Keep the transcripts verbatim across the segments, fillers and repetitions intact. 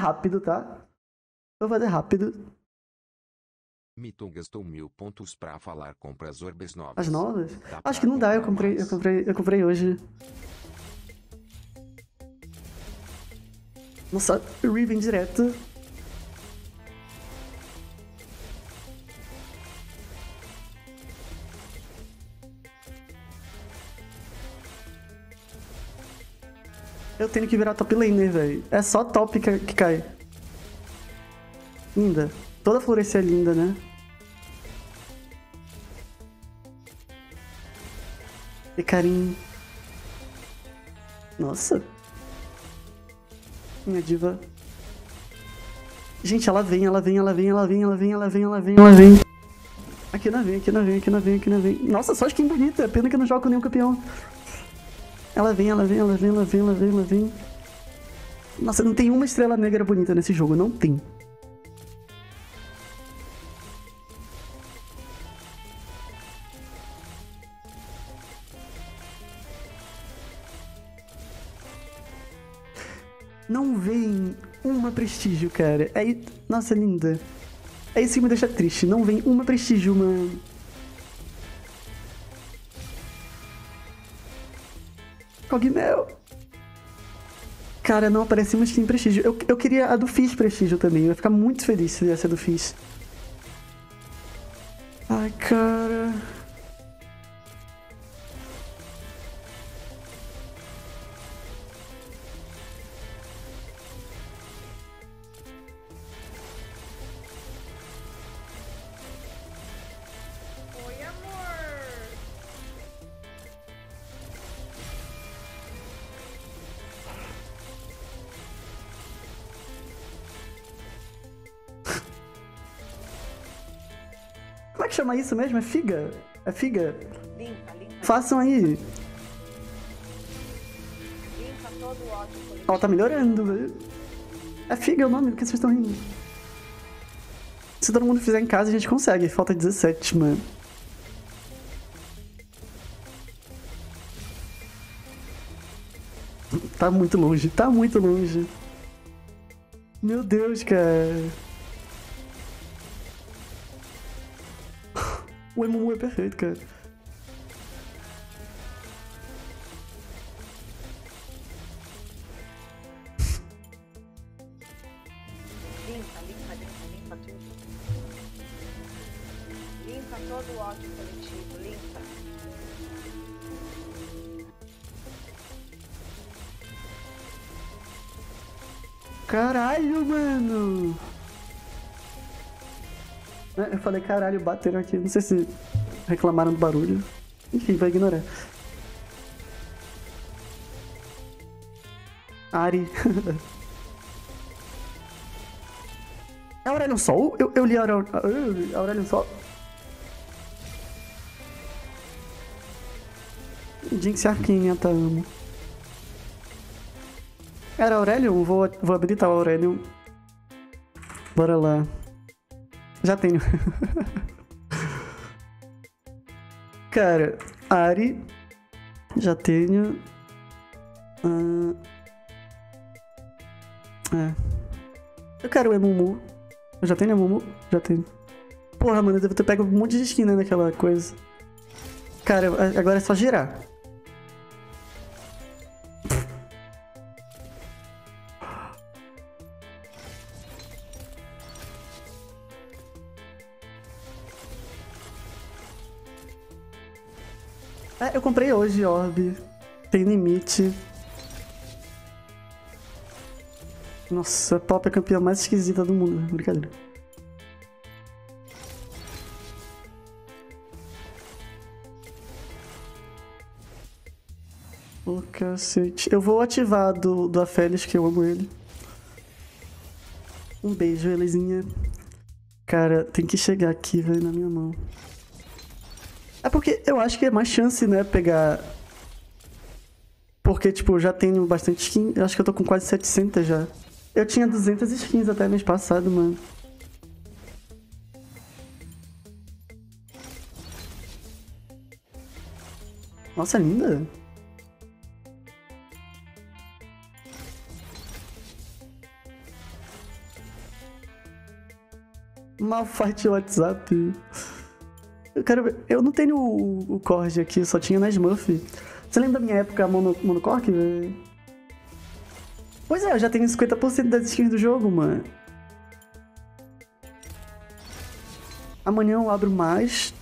rápido, tá? Vou fazer rápido. Mito gastou mil pontos pra falar compras orbes novas. As novas? Dá Acho pra que não dá, eu comprar comprei, eu mais. comprei, eu comprei hoje. Nossa, Riven direto. Eu tenho que virar top laner, velho. É só top que, que cai. Linda. Toda florescer é linda, né? E carinho. Nossa. Minha diva. Gente, ela vem, ela vem, ela vem, ela vem, ela vem, ela vem, ela vem, ela vem. Aqui não vem, aqui não vem, aqui não vem, aqui não vem. Nossa, só skin bonita. Pena que eu não jogo com nenhum campeão. Ela vem, ela vem, ela vem, ela vem, ela vem, ela vem. Nossa, não tem uma estrela negra bonita nesse jogo. Não tem. Não vem uma prestígio, cara. É... Nossa, linda. É isso que me deixa triste. Não vem uma prestígio, mano. Cogmel. Cara, não aparece uma skin prestígio. Eu, eu queria a do Fizz prestígio também. Eu ia ficar muito feliz se viesse a do Fizz. Ai, cara... Oi, amor. Como é que chama isso mesmo? É figa? É figa? Limpa, limpa. Façam aí. Limpa todo o ódio coletivo. Ó, tá melhorando, velho. É figa o nome, por que vocês estão rindo? Se todo mundo fizer em casa, a gente consegue. Falta dezessete, mano. Tá muito longe, tá muito longe. Meu Deus, cara. O Emumu é perfeito, cara. Limpa, limpa, limpa, limpa tudo. Limpa todo o ódio coletivo, limpa. Caralho, mano. Eu falei, caralho, bateram aqui. Não sei se reclamaram do barulho. Enfim, vai ignorar. Ari. É Aurelion Sol? Eu, eu li Aurelion, Aurelion Sol. Jinx Arcane, tá, amo. Era Aurelion? Vou, vou habilitar o Aurelion. Bora lá. Já tenho. Cara, Ari. Já tenho. Ah, é. Eu quero o Emumu. Eu já tenho Emumu? Já tenho. Porra, mano, eu devo ter pego um monte de skin, né, naquela coisa. Cara, agora é só girar. É, eu comprei hoje, Orb. Tem limite. Nossa, a Pop é a campeã mais esquisita do mundo. Brincadeira. Ô, oh, cacete. Eu vou ativar do, do Aphelios, que eu amo ele. Um beijo, Elisinha. Cara, tem que chegar aqui, velho, na minha mão. É porque eu acho que é mais chance, né, pegar... Porque, tipo, eu já tenho bastante skin. Eu acho que eu tô com quase setecentas já. Eu tinha duzentas skins até mês passado, mano. Nossa, linda. Malfight WhatsApp. Eu quero ver. Eu não tenho o, o Korg aqui, só tinha na Smurf. Você lembra da minha época mono, monocork, velho? Pois é, eu já tenho cinquenta por cento das skins do jogo, mano. Amanhã eu abro mais.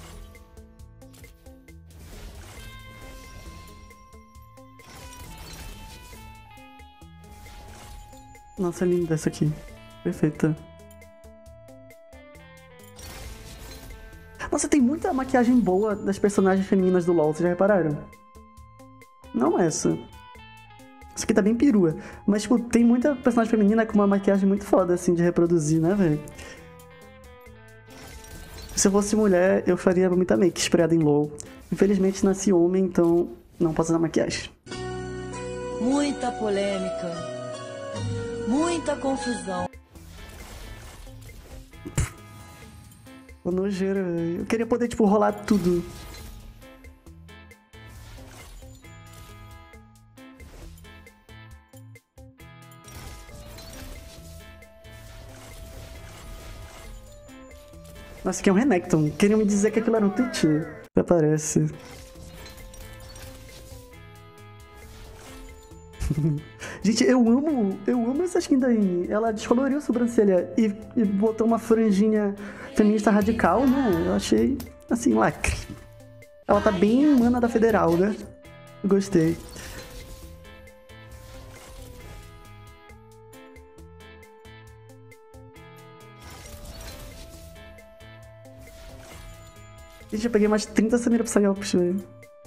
Nossa, é linda essa aqui. Perfeita. Nossa, tem muita maquiagem boa das personagens femininas do LoL, vocês já repararam? Não essa. Isso aqui tá bem perua. Mas, tipo, tem muita personagem feminina com uma maquiagem muito foda, assim, de reproduzir, né, velho? Se eu fosse mulher, eu faria muita make esperada em LoL. Infelizmente, nasci homem, então não posso usar maquiagem. Muita polêmica. Muita confusão. Pô, nojeira, velho. Eu queria poder, tipo, rolar tudo. Nossa, aqui é um Renekton. Queriam me dizer que aquilo era um Twitch. Até parece. Gente, eu amo, eu amo essa skin daí. Ela descoloriu a sobrancelha e, e botou uma franjinha feminista radical, né? Eu achei, assim, lacre. Ela tá bem mana da Federal, né? Gostei. Gente, eu peguei mais trinta Samira Psyops, velho.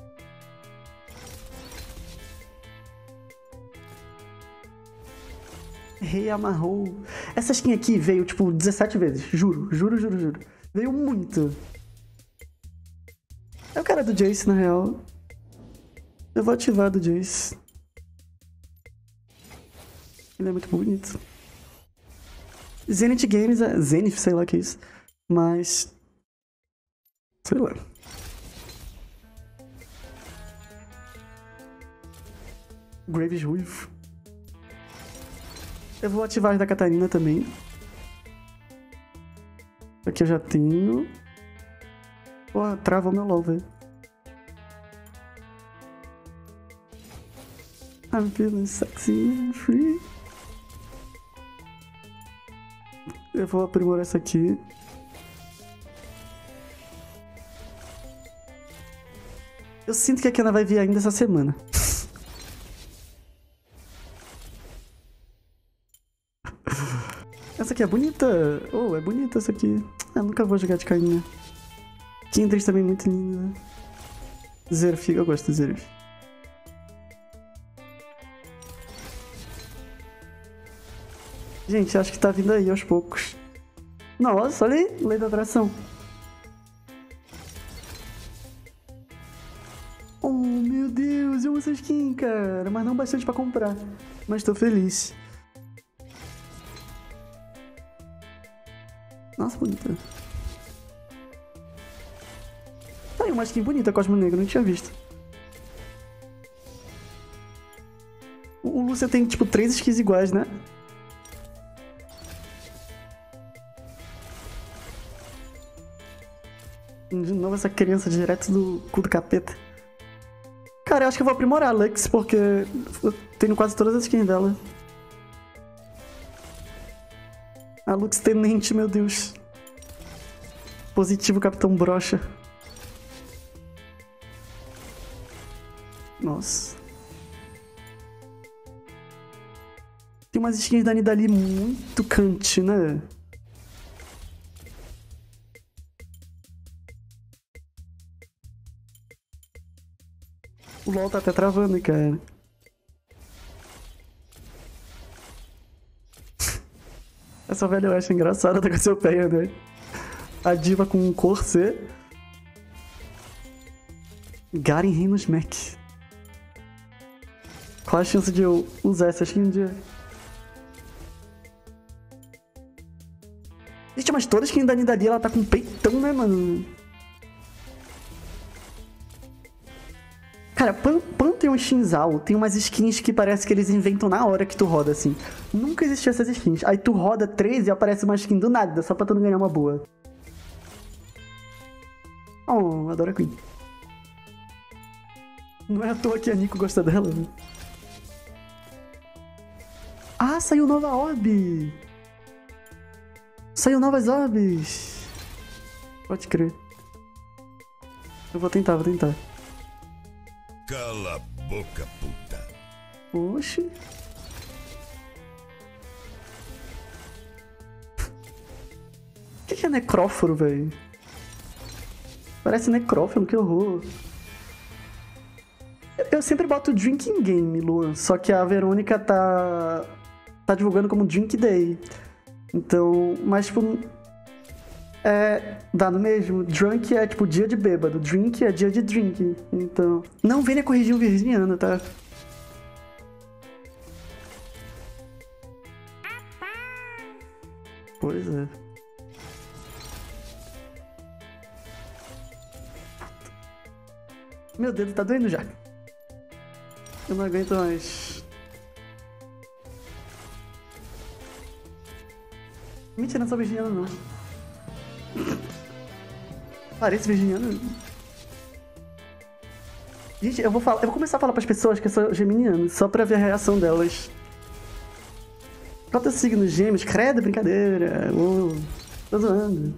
Rei amarrou. Essa skin aqui veio, tipo, dezessete vezes. Juro, juro, juro, juro. Veio muito. É o cara do Jace, na real. Eu vou ativar do Jace. Ele é muito bonito. Zenith Games é... Zenith, sei lá o que é isso. Mas... sei lá. Graves Ruivo. Eu vou ativar as da Catarina também. Aqui eu já tenho. Pô, travou meu LOL, velho. I'm feeling sexy and free. Eu vou aprimorar essa aqui. Eu sinto que a Kiana vai vir ainda essa semana. Essa aqui é bonita. Oh, é bonita essa aqui. Eu nunca vou jogar de Cainha. Kindred também muito linda. Zerf, eu gosto do Zerf. Gente, acho que tá vindo aí aos poucos. Nossa, olha aí, lei da atração. Oh, meu Deus, eu amo essa skin, cara. Mas não bastante pra comprar. Mas tô feliz. Nossa, bonita. Tá aí uma skin bonita, Cosmo Negro, não tinha visto. O, o Lúcia tem, tipo, três skins iguais, né? De novo essa criança direto do cu do capeta. Cara, eu acho que eu vou aprimorar a Lux, porque eu tenho quase todas as skins dela. A Lux Tenente, meu Deus. Positivo, Capitão Brocha. Nossa. Tem umas skins da Nidalee muito cante, né? O LoL tá até travando, cara. Essa velha eu acho engraçada, tá com seu pé, né? A diva com um corset. Garen Reynolds Mac. Qual a chance de eu usar essa skin um dia? Gente, mas toda skin da Nidalee, ela tá com peitão, né, mano? Cara, Pan Pantheon e Shinzal tem umas skins que parece que eles inventam na hora que tu roda, assim. Nunca existiu essas skins. Aí tu roda três e aparece uma skin do nada, só pra tu não ganhar uma boa. Oh, adoro a Queen. Não é à toa que a Nico gosta dela, né? Ah, saiu nova orb! Saiu novas orbes! Pode crer. Eu vou tentar, vou tentar. Cala a boca, puta. Oxi. O que, que é necróforo, velho? Parece necrófilo, que horror. Eu sempre boto Drinking Game, Luan, só que a Verônica tá tá divulgando como Drink Day. Então, mas tipo, é, dá no mesmo. Drunk é tipo dia de bêbado, drink é dia de drink. Então, não venha corrigir o virginiano, tá? Pois é. Meu dedo tá doendo já. Eu não aguento mais. Mentira, não sou virginiano, não. Parece virginiano. Gente, eu vou, falar, eu vou começar a falar pras pessoas que eu sou geminiano, só pra ver a reação delas. Qual é o signo? Gêmeos? Credo, brincadeira. Oh, tô zoando.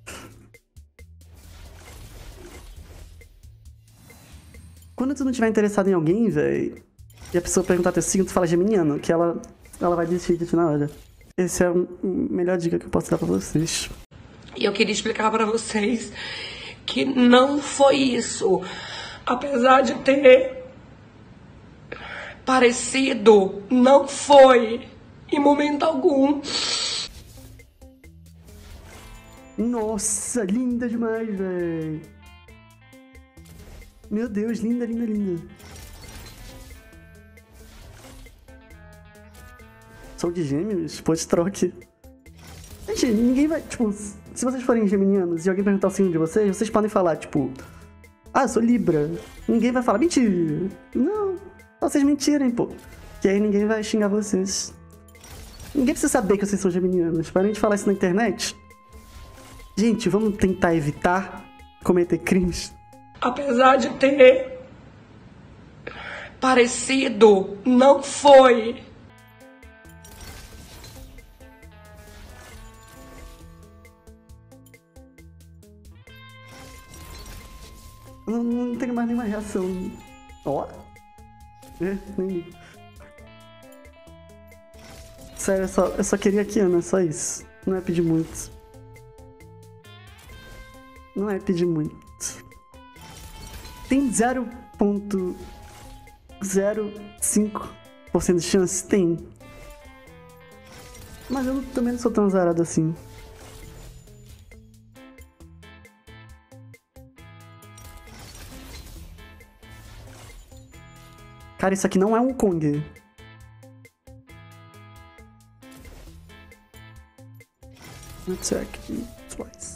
Quando tu não estiver interessado em alguém, velho, e a pessoa perguntar teu signo, tu fala geminiano, que ela, ela vai desistir de ti na hora. Essa é a melhor dica que eu posso dar pra vocês. E eu queria explicar pra vocês que não foi isso. Apesar de ter parecido, não foi em momento algum. Nossa, linda demais, velho. Meu Deus, linda, linda, linda. Sou de gêmeos? Pode troque. Gente, ninguém vai, tipo, se vocês forem geminianos e alguém perguntar o signo de vocês, vocês podem falar, tipo, ah, eu sou Libra. Ninguém vai falar, mentira. Não, só vocês mentirem, pô. Que aí ninguém vai xingar vocês. Ninguém precisa saber que vocês são geminianos. Parem de falar isso na internet. Gente, vamos tentar evitar cometer crimes. Apesar de ter parecido, não foi. Não, não tenho mais nenhuma reação. Ó. É, nem. Sério, eu só, eu só queria a Kiana, só isso. Não é pedir muito. Não é pedir muito. Tem zero vírgula zero cinco por cento de chance? Tem. Mas eu também não sou tão azarado assim. Cara, isso aqui não é um Kong. Attack twice.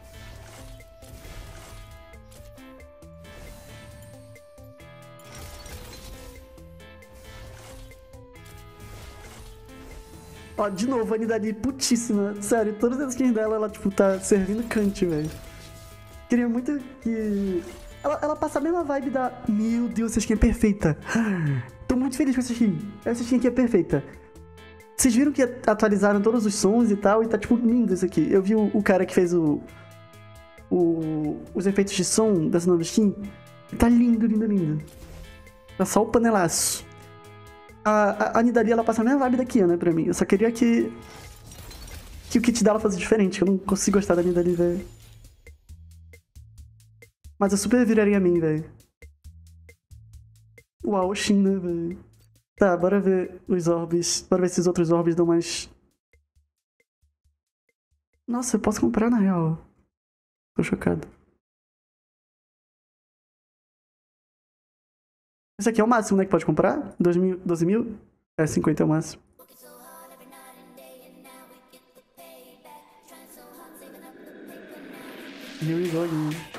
Ó, de novo, a Nidali putíssima. Sério, todas as skins dela, ela, tipo, tá servindo Kant, velho. Queria muito que... Ela, ela passa a mesma vibe da... Meu Deus, essa skin é perfeita. Tô muito feliz com essa skin. Essa skin aqui é perfeita. Vocês viram que atualizaram todos os sons e tal, e tá, tipo, lindo isso aqui. Eu vi o, o cara que fez o, o... os efeitos de som dessa nova skin. Tá lindo, lindo, lindo. Tá só o panelaço. A, a, a Nidali, ela passa a mesma vibe da Kiana pra mim. Eu só queria que... Que o kit dela fosse diferente. Eu não consigo gostar da Nidali, velho. Mas eu super viraria a mim, velho. Uau, China, velho. Tá, bora ver os orbes. Bora ver se os outros orbes dão mais... Nossa, eu posso comprar na real. Tô chocado. Esse aqui é o máximo, né, que pode comprar? doze mil? doze mil? É, cinquenta é o máximo. Here we go again.